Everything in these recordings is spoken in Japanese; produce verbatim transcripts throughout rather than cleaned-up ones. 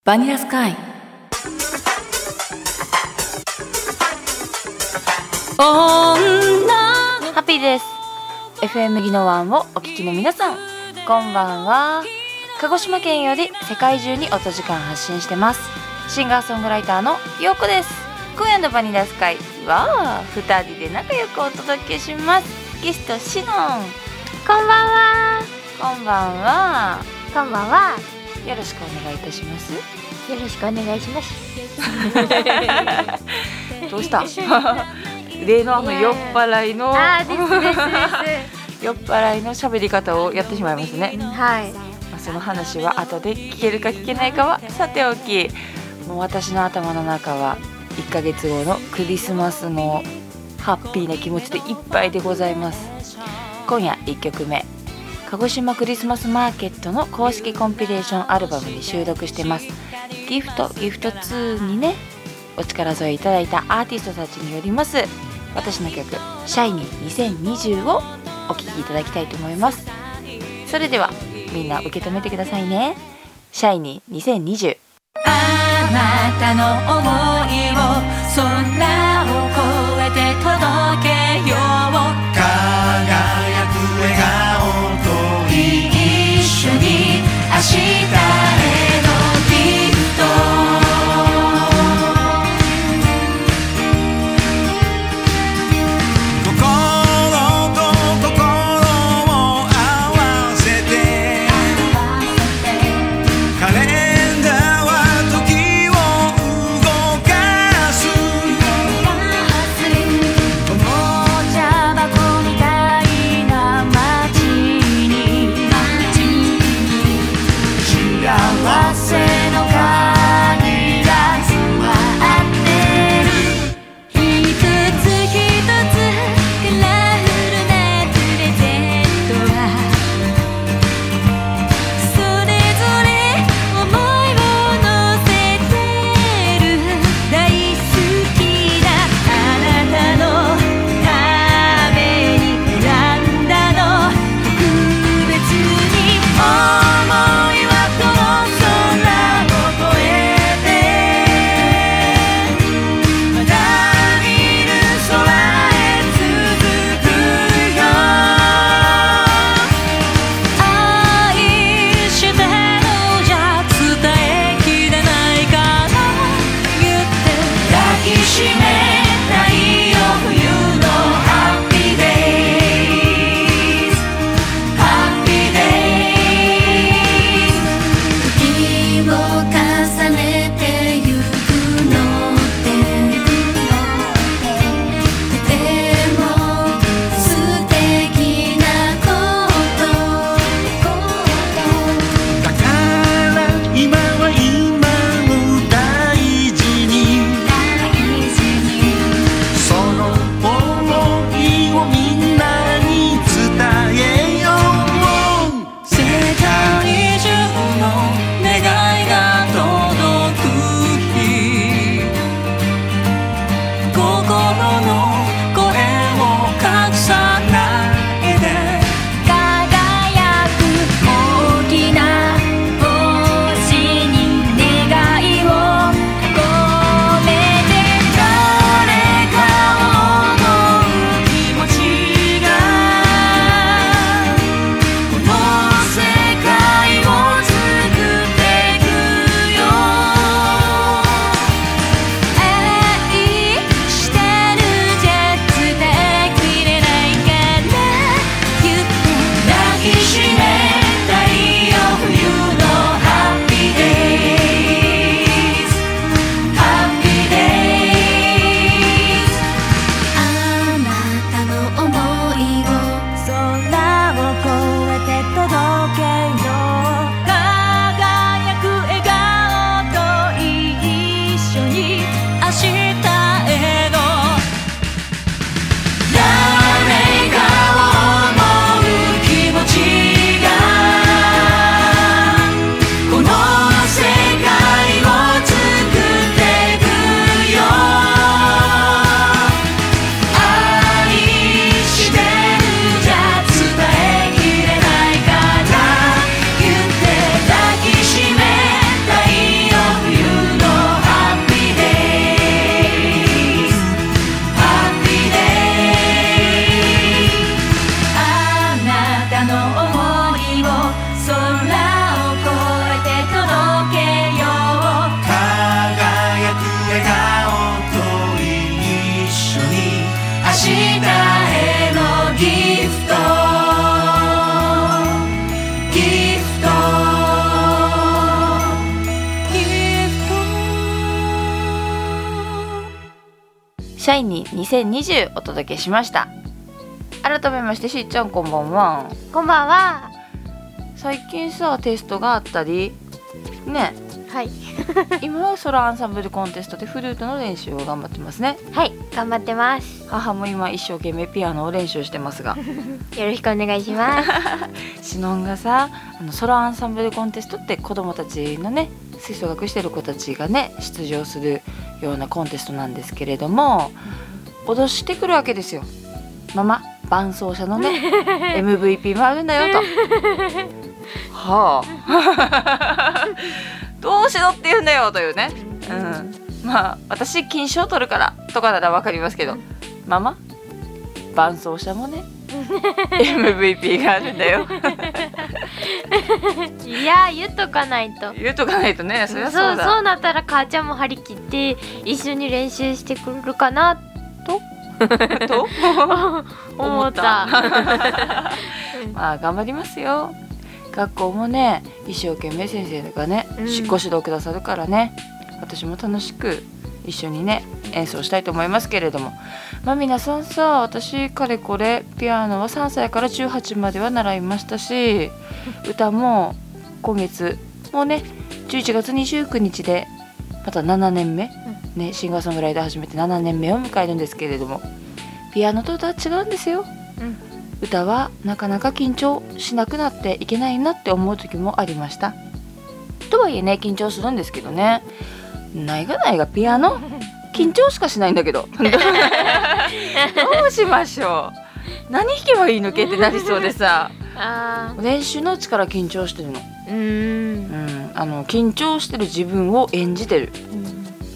バニラスカイ女ハッピーです。 エフエム ギノワンをお聞きの皆さん、こんばんは。鹿児島県より世界中に音時間発信してますシンガーソングライターのようこです。今夜のバニラスカイはふたりで仲良くお届けします。ゲストシノン、 こんばんは。 こんばんは。 こんばんは。 よろしくお願いいたします。 よろしくお願いします。 どうした例のあの酔っ払いのあーですですです酔っ払いの喋り方をやってしまいますね。 はい。 まあ、その話は後で聞けるか聞けないかはさておき、もう私の頭の中はいっかげつごのクリスマスのハッピーな気持ちでいっぱいでございます。今夜いっきょくめ、鹿児島クリスマスマーケットの公式コンピレーションアルバムに収録してます。ギフトギフトツーにね、お力添えいただいたアーティストたちによります私の曲シャイニーにせんにじゅうをお聴きいただきたいと思います。それではみんな受け止めてくださいね。シャイニーにせんにじゅう。 あなたの想いを空を越えて届けよう。輝く笑顔と一緒に明日へのギフト。世界中の願いが届くシャイニーにせんにじゅうお届けしました。改めましてしーちゃんこんばんは。 こんばんは。 最近さテストがあったりね。 はい今はソロアンサンブルコンテストでフルートの練習を頑張ってますね。 はい頑張ってます。 母も今一生懸命ピアノを練習してますがよろしくお願いしますシノンがさあのソロアンサンブルコンテストって子供たちのね吹奏楽してる子たちがね出場するようなコンテストなんですけれども、脅してくるわけですよ。ママ伴奏者のねエムブイピー もあるんだよとはあどうしろって言うんだよというね、うん、まあ私金賞取るからとかなら分かりますけど、ママ伴奏者もねエムブイピー があるんだよいや言っとかないと言うとかないとね。そりゃそそううだ。 そうなったら母ちゃんも張り切って一緒に練習してくるかなとと思ったまあ頑張りますよ。学校もね一生懸命先生がね、 うん、 ご指導くださるからね、私も楽しく一緒にね演奏したいと思いますけれども、まあ皆さんさ、私かれこれピアノはさんさいからじゅうはちまでは習いましたし、歌も今月もうねじゅういちがつにじゅうくにちでまたななねんめ、うん、ねシンガーソングライター始めてななねんめを迎えるんですけれども、ピアノと歌は違うんですよ、うん、歌はなかなか緊張しなくなっていけないなって思う時もありました。とはいえね緊張するんですけどね、ないがないがピアノ緊張しかしないんだけどどうしましょう、何弾けばいいのけってなりそうでさあ練習のうちから緊張してるの。うーん、うん、あの緊張してる自分を演じてる、うん、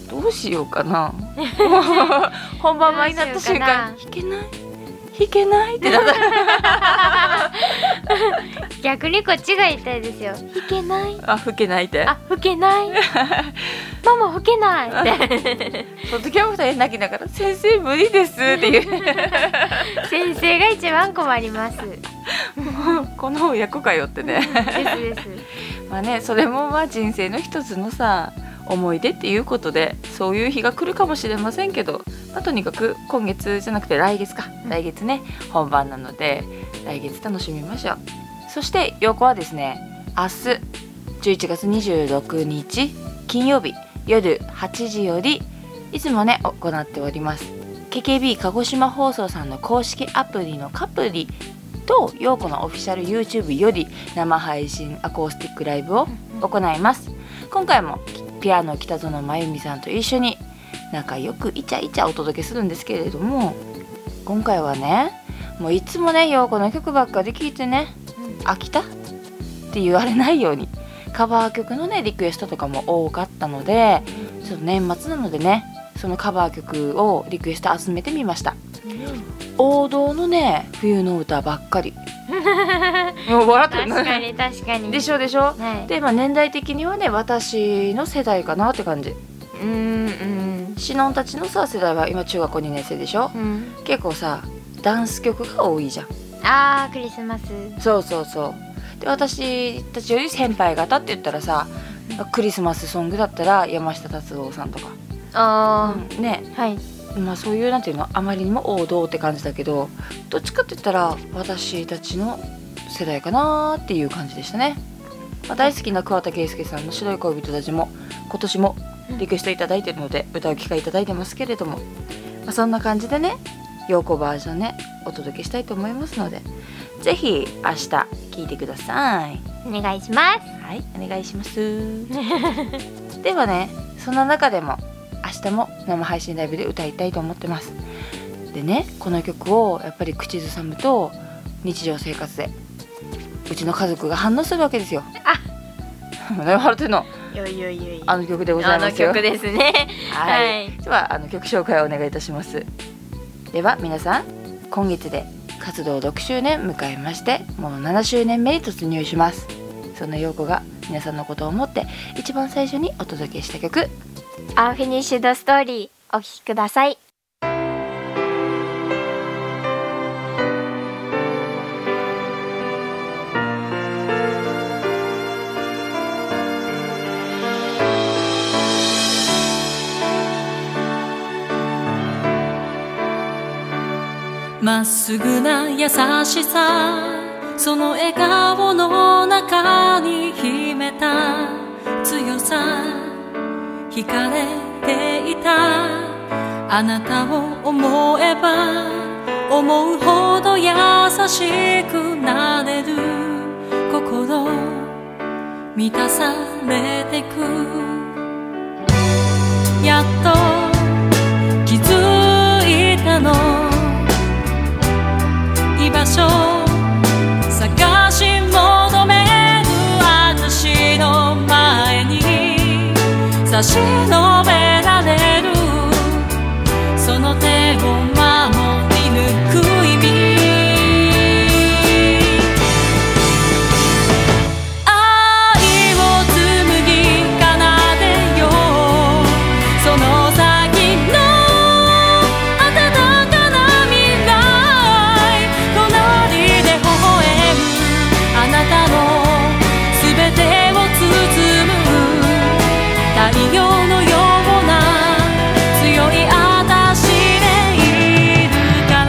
どうしようかな本番前になった瞬間弾けない弾けないってなった逆にこっちが言いたいですよ。弾けないあ吹けないってあ吹けないママ吹けないってその時はふたり泣きながら先生無理ですっていう先生が一番困りますこの親子かよってねですですまあねそれもまあ人生の一つのさ思い出っていうことでそういう日が来るかもしれませんけど、まあ、とにかく今月じゃなくて来月か、うん、来月ね本番なので来月楽しみましょう。そして陽子はですね明日じゅういちがつにじゅうろくにち金曜日夜はちじよりいつもね行っております ケーケービー 鹿児島放送さんの公式アプリのカプリと陽子のオフィシャル YouTube より生配信アコースティックライブを行います。今回もピアノ北園真由美さんと一緒に仲良くイチャイチャお届けするんですけれども、今回はねもういつもね陽子の曲ばっかり聴いてね、うん、飽きたって言われないようにカバー曲のねリクエストとかも多かったので、ちょっと年末なのでねそのカバー曲をリクエスト集めてみました、うん、王道のね冬の歌ばっかりもう笑ってる確かに確かにでしょでしょ、はい、で、まあ、年代的にはね私の世代かなって感じ。うんうんシノンたちのさ世代は今中学校にねん生でしょ、うん、結構さダンス曲が多いじゃん。 あークリスマスそうそうそうで私たちより先輩方って言ったらさ、うん、クリスマスソングだったら山下達郎さんとかあ、うん、ねはいまあそういうなんていうのあまりにも王道って感じだけど、どっちかって言ったら私たちの世代かなっていう感じでしたね、まあ、大好きな桑田佳祐さんの白い恋人たちも今年もリクエストいただいているので歌う機会いただいてますけれども、まあ、そんな感じでね陽子バージョンねお届けしたいと思いますのでぜひ明日聴いてください。 お願いします。 はいお願いしますではねそんな中でも明日も生配信ライブで歌いたいと思ってます。でねこの曲をやっぱり口ずさむと日常生活でうちの家族が反応するわけですよ。あ何笑ってんのよいよいよいあの曲でございますよ。 あの曲ですねはい、はい、ではあの曲紹介をお願いいたします。では皆さん今月で活動ろくしゅうねん迎えましてもうななしゅうねんめに突入します。そんな陽子が皆さんのことを思って一番最初にお届けした曲アンフィニッシュドストーリーお聴きください。 「 まっすぐな優しさ、その笑顔の中に秘めた強さ、惹かれていたあなたを思えば思うほど優しくなれる、心満たされてく。やっと気づいたの、居場所探し求める私の前に差し伸べられる、その手を守り抜く意味。愛を紡ぎ奏でよう、その先の暖かな未来、隣で微笑むあなたの全てを包む太陽のような強い私でいるから。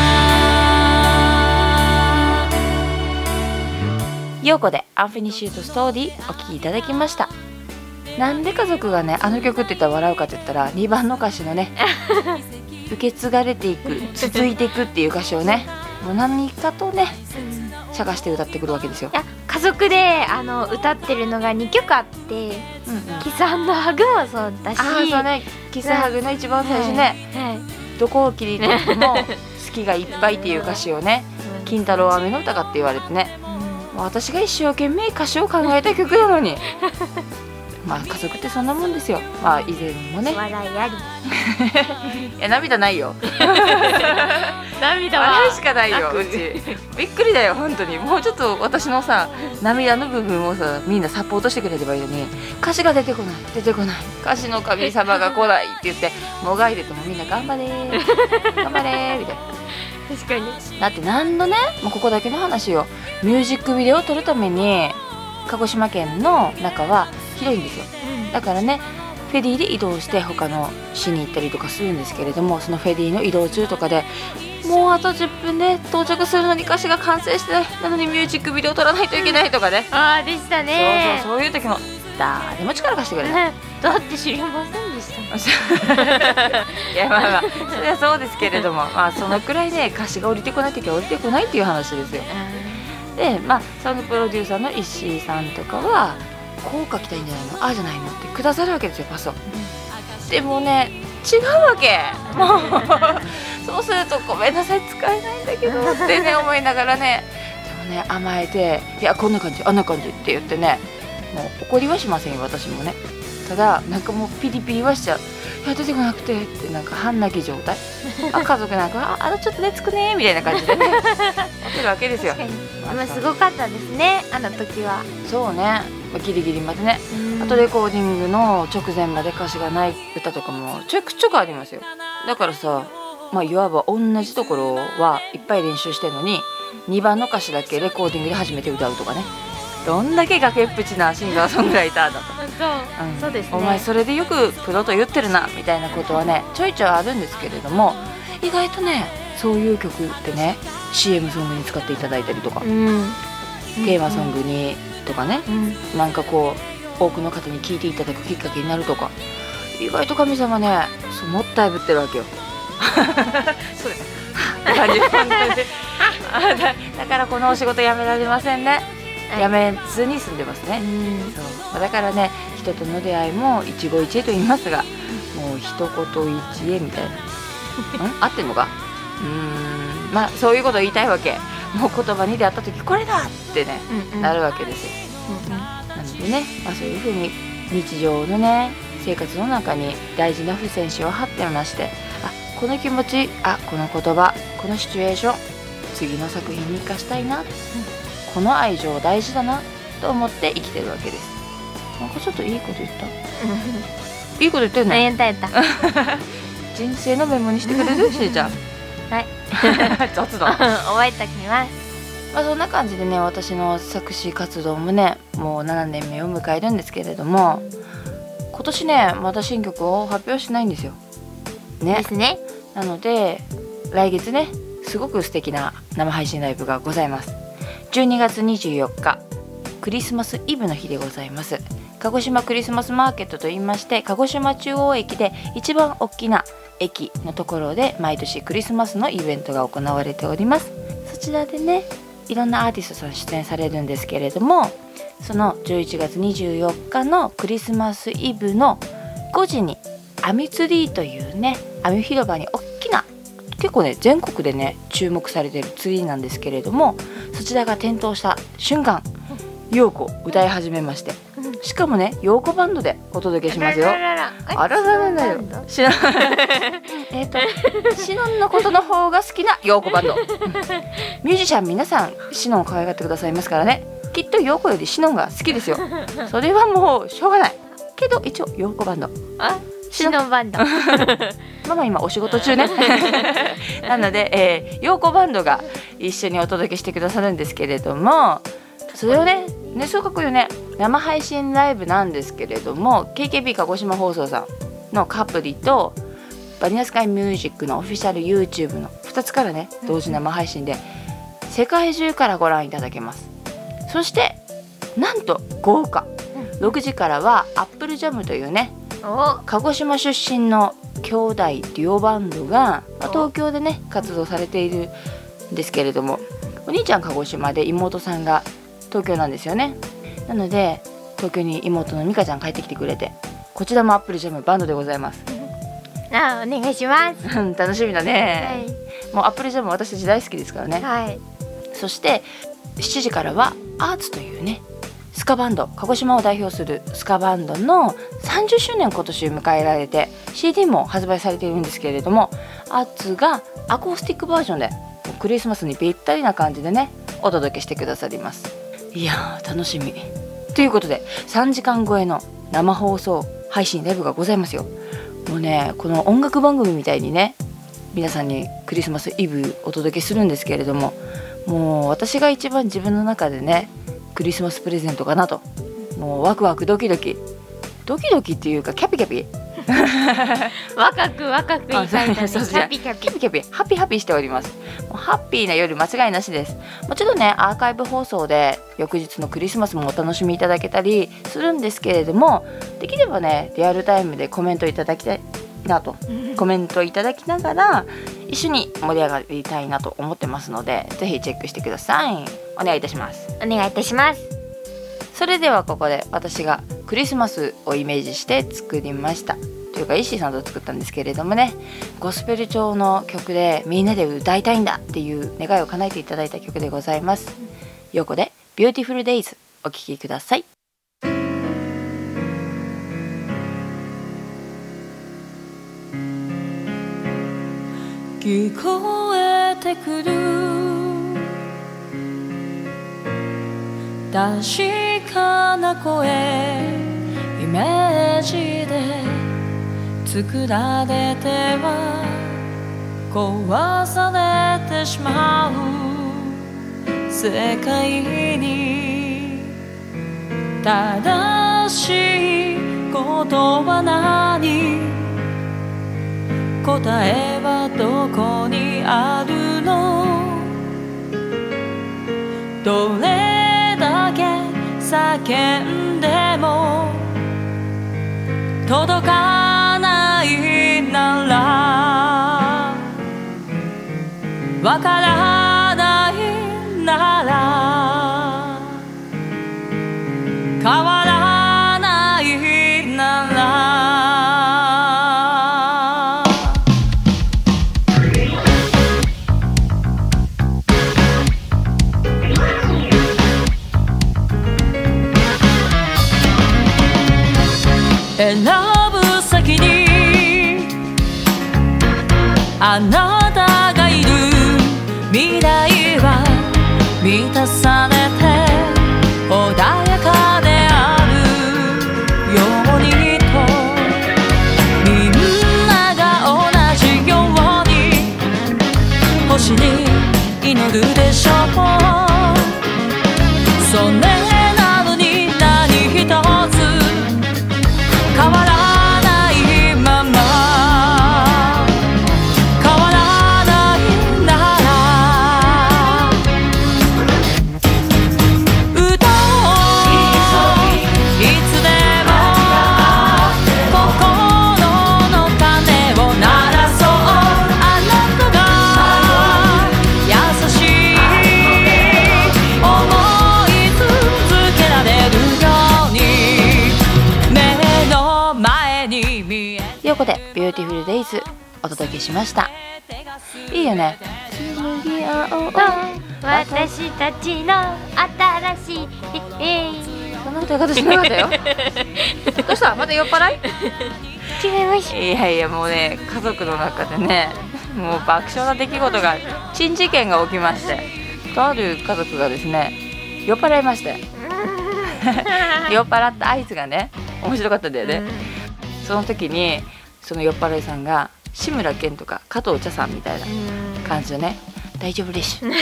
陽子でアンフィニッシュとストーリーお聴きいただきました。なんで家族がねあの曲って言ったら笑うかって言ったら、にばんの歌詞のね受け継がれていく、続いていくっていう歌詞をねもう何かとね探して歌ってくるわけですよ。 いや家族であの歌ってるのがにきょくあって、 うんうん、 キスハグもそうだし、 あーそうね、キスハグの一番最初ね、 はいはい、 どこを切り取っても好きがいっぱいっていう歌詞をね、金太郎飴の歌かって言われてね、もう私が一生懸命歌詞を考えた曲なのにまあ家族ってそんなもんですよ。まあ以前もね、 笑いありいや涙ないよ涙笑いしかないようち。びっくりだよ本当に。もうちょっと私のさ涙の部分をさみんなサポートしてくれればいいのに、歌詞が出てこない出てこない、歌詞の神様が来ないって言ってもがいててもみんな頑張れー頑張れーみたいな。 確かに。 だって何のね、もうここだけの話よ、ミュージックビデオを撮るために鹿児島県の中は広いんですよ。だからねフェリーで移動して他の市に行ったりとかするんですけれども、そのフェリーの移動中とかでもうあとじゅっぷんで到着するのに歌詞が完成してない、なのにミュージックビデオ撮らないといけないとかね、 ああでしたね。 そうそうそういう時も誰も力貸してくれないだって知りませんでしたいやまあまあそれはそうですけれども、まあそのくらいね歌詞が降りてこない時は降りてこないっていう話ですよ。でまあそのプロデューサーの石井さんとかはこう書きたいんじゃないの、ああじゃないのってくださるわけですよパスを。でもね違うわけもうそうするとごめんなさい使えないんだけどってね思いながらね、でもね甘えていやこんな感じあんな感じって言ってね、もう怒りはしませんよ私もね。ただなんかもうピリピリはしちゃう、いや出てこなくてってなんか半泣き状態あ家族なんかああちょっとねつくねみたいな感じでね待ってるわけですよ。 まあすごかったですねあの時は。 そうね、まあ、ギリギリまでね、あとレコーディングの直前まで歌詞がない歌とかもちょくちょくありますよ。だからさ、まあいわば同じところはいっぱい練習してるのににばんの歌詞だけレコーディングで初めて歌うとかね、どんだけ崖っぷちなシンガーソングライターだとそう、 うん、 そうですね。 お前それでよくプロと言ってるなみたいなことはねちょいちょいあるんですけれども、意外とねそういう曲ってね シーエム ソングに使っていただいたりとか、 うん、 テーマソングにとかね、 うん、 なんかこう多くの方に聴いていただくきっかけになるとか、意外と神様ねそうもったいぶってるわけよそうですって感じ本当にあだだからこのお仕事辞められませんね、辞めずに住んでますね、 うん、 そうだからね人との出会いも一期一会と言いますが、もう一言一会みたいなん合ってんのか、うーんまあそういうことを言いたいわけ。もう言葉に出会った時これだってね、うんうん、なるわけですよ、うんうん、なのでね、まあ、そういうふうに日常のね生活の中に大事な付箋紙を貼ってまして、あこの気持ち、あこの言葉、このシチュエーション次の作品に生かしたいな、うん、この愛情大事だなと思って生きてるわけです。なんかちょっといいこと言ったいいこと言ってるね。 言った言った人生のメモにしてくれるしーちゃんはい雑だ覚えておきます。 まあそんな感じでね私の作詞活動もねもうななねんめを迎えるんですけれども、今年ねまだ新曲を発表しないんですよね。 ですね。 なので来月ねすごく素敵な生配信ライブがございます。じゅうにがつにじゅうよっかクリスマスイブの日でございます。鹿児島クリスマスマーケットといいまして、鹿児島中央駅で一番大きな駅のところで毎年クリスマスのイベントが行われております。そちらでね、いろんなアーティストさん出演されるんですけれども、そのじゅういちがつにじゅうよっかのクリスマスイブのごじにアミツリーというね、アミ広場に大きな、結構ね全国でね注目されているツリーなんですけれども、そちらが点灯した瞬間、陽子歌い始めまして、しかもね陽子バンドでお届けしますよ。 あらららあららららよ。しのえっとシノンのことの方が好きな陽子バンド。ミュージシャン皆さんシノンを可愛がってくださいますからね。きっと陽子よりシノンが好きですよ。それはもうしょうがない。けど一応陽子バンド。 あ、シノンバンド。 ママ今お仕事中ね。なので、えー、陽子バンドが一緒にお届けしてくださるんですけれども、それをね、ね、そうかっこいいよね、生配信ライブなんですけれども、 ケーケービー 鹿児島放送さんのカプリとバニラスカイミュージックのオフィシャル YouTube のふたつからね同時生配信で世界中からご覧いただけます。そしてなんと豪華、ろくじからはアップルジャムというね、鹿児島出身の兄弟デュオバンドが東京でね活動されているんですけれども、お兄ちゃん鹿児島で妹さんが東京なんですよね。なので東京に妹の美香ちゃん帰ってきてくれて、こちらもアップルジャムバンドでございます。 あ、お願いします。 楽しみだね、はい、もうアップルジャム私たち大好きですからね、 はい、 そしてしちじからはアーツというねスカバンド、鹿児島を代表するスカバンドのさんじゅっしゅうねん今年迎えられて シーディー も発売されているんですけれども、アーツがアコースティックバージョンでクリスマスにぴったりな感じでねお届けしてくださります。いやー楽しみということで、さんじかん超えの生放送配信ライブがございますよ。もうね、この音楽番組みたいにね皆さんにクリスマスイブお届けするんですけれども、もう私が一番自分の中でねクリスマスプレゼントかなと、もうワクワクドキドキドキドキっていうかキャピキャピ若く若く言いたいので、キャピキャピキャピキャピハッピーハッピーしております。もうハッピーな夜間違いなしです。もちろんねアーカイブ放送で翌日のクリスマスもお楽しみいただけたりするんですけれども、できればねリアルタイムでコメントいただきたいなと、コメントいただきながら一緒に盛り上がりたいなと思ってますので、ぜひチェックしてください。お願いいたします。 お願いいたします。 それではここで私がクリスマスをイメージして作りましたというか、イッシーさんと作ったんですけれどもね、ゴスペル調の曲でみんなで歌いたいんだっていう願いを叶えていただいた曲でございます。ヨコで Beautiful Days お聴きください。 聞こえてくる確かな声、イメージで作られては壊されてしまう世界に、正しいことは何、答えはどこにあるの、どれだけ叫んでも届かないなら、わからないなら、変わらないなら、選ぶ先にあなたがいる、未来は満たされて穏やかであるようにと、みんなが同じように星に祈るでしょう。それなのに何一つ変わらないまま、変わらないならいうことでビューティフルデイズお届けしました。いいよね。紡ぎ合おう私たちの新しいそんな歌い方しなかったよ。どうした？また酔っ払い？ 違いました。 いやいや、もうね、家族の中でね、もう爆笑な出来事が、珍事件が起きまして、とある家族がですね、酔っ払いまして酔っ払った合図がね、面白かったんだよね。その時にその酔っ払いさんが志村けんとか加藤茶さんみたいな感じでね、大丈夫でしょ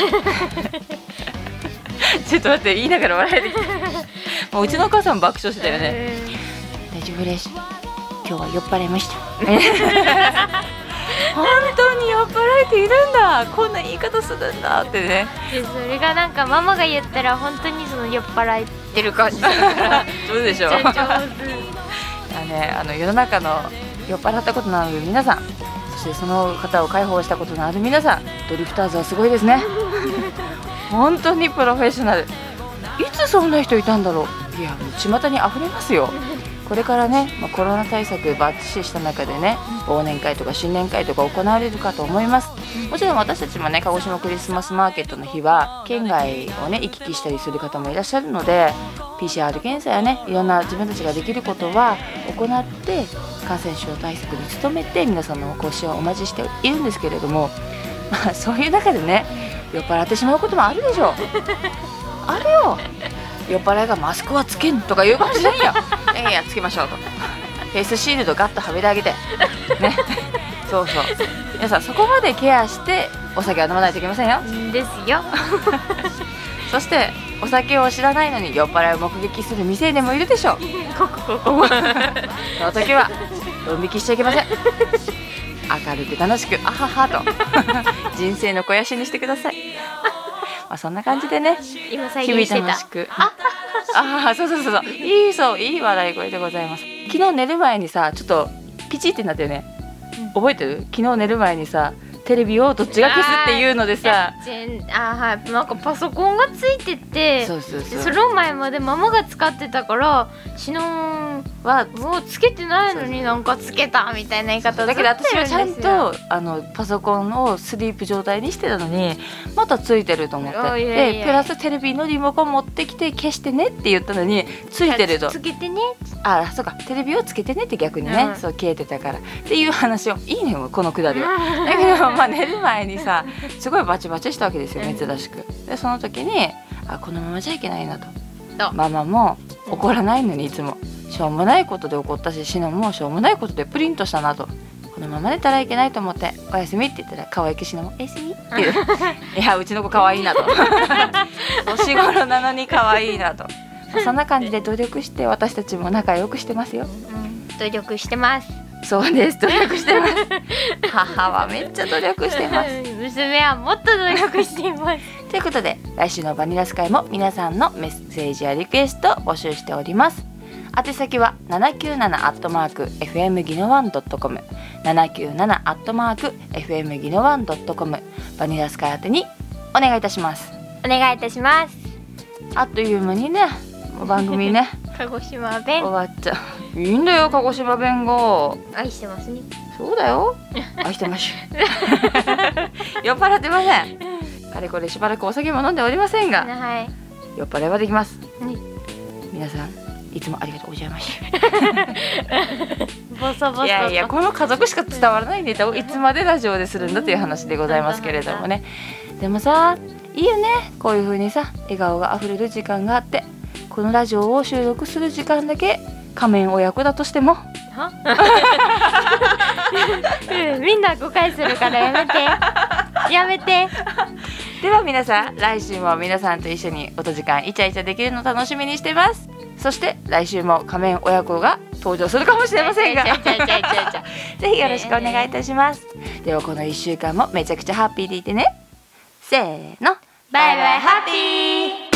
ちょっと待って、言いながら笑えてきた。もううちのお母さんも爆笑してたよね。大丈夫です、今日は酔っ払いました本当に酔っ払いっているんだ、こんな言い方するんだってね。 でそれがなんかママが言ったら本当にその酔っ払ってる感じだから上手でしょ。 上手あのね、あの世の中の酔っ払ったことのある皆さん、そしてその方を解放したことのある皆さん、ドリフターズはすごいですね本当にプロフェッショナル。いつそんな人いたんだろう。いや、もう巷に溢れますよ。これからね、まあ、コロナ対策バッチリした中でね、忘年会とか新年会とか行われるかと思います。もちろん私たちもね、鹿児島クリスマスマーケットの日は県外をね行き来したりする方もいらっしゃるので、 ピーシーアール 検査やね、いろんな自分たちができることは行って感染症対策に努めて皆さんのご支援をお待ちしているんですけれども、まあ、そういう中でね、酔っ払ってしまうこともあるでしょうあるよ。酔っ払いがマスクはつけんとか言うかもしれんよ。いやいや、つけましょうと。フェイスシールドガッとはめてあげてねそうそう、皆さんそこまでケアしてお酒は飲まないといけませんよ。 ですよそしてお酒を知らないのに酔っ払いを目撃する未成年もいるでしょうここここその時はドン引きしちゃいけません。明るく楽しくあははと人生の肥やしにしてください。まあそんな感じでね、 今再日現してた 々楽しく、ああ、そうそうそうそう、いい、そういい笑い声でございます。昨日寝る前にさ、ちょっとピチってなったよね、覚えてる？昨日寝る前にさ、テレビをどっちが消すっていうのでさ、 全あはい、なんかパソコンがついてて、 そうそうそう、 でその前までママが使ってたからシノンはもうつけてないのになんかつけたみたいな言い方だけど私はちゃんずっとやるんとあのパソコンをスリープ状態にしてたのにまたついてると思って、 あいやいやでプラステレビのリモコン持ってきて消してねって言ったのについてると、 つけてね、 あ、そうか、テレビをつけてねって逆にね、 うんそう消えてたからっていう話を、いいねよこのくだりはだけど、まあ、寝る前にさすごいバチバチしたわけですよ、珍しく。でその時にあ、このままじゃいけないなと、ママも怒らないのにいつもしょうもないことで怒ったし、シノもしょうもないことでプリントしたなと、このまま寝たらいけないと思っておやすみって言ったら可愛くシノもおやすみって言ういや、うちの子可愛いなと年頃なのに可愛いなと、そんな感じで努力して私たちも仲良くしてますよ。 うん、努力してます。 そうです、努力してます母はめっちゃ努力してます娘はもっと努力していますということで、来週のバニラスカイも皆さんのメッセージやリクエストを募集しております。宛先はななきゅうななアットマーク エフエム ギノワンドットコム ななきゅうななアットマーク エフエム ギノワンドットコム バニラスカイ宛てにお願いいたします。 お願いいたします。 あっという間にね、もう番組ね鹿児島弁終わっちゃう。いいんだよ、鹿児島弁が愛してますね。 そうだよ、愛してましょ酔っ払ってません。かれこれしばらくお酒も飲んでおりませんが、 はい、 酔っ払いはできます、 ね、 皆さんいつもありがとうございましボソボソと。 いやいや、この家族しか伝わらないネタをいつまでラジオでするんだという話でございますけれどもね。でもさ、いいよね、こういう風にさ笑顔があふれる時間があって、このラジオを収録する時間だけ仮面親子だとしてもはうん、みんな誤解するからやめてやめてでは皆さん、来週も皆さんと一緒に音時間イチャイチャできるの楽しみにしてます。そして来週も仮面親子が登場するかもしれませんがぜひよろしくお願いいたします。ではこのいっしゅうかんもめちゃくちゃハッピーでいてね。せーの、 バイバイハッピー。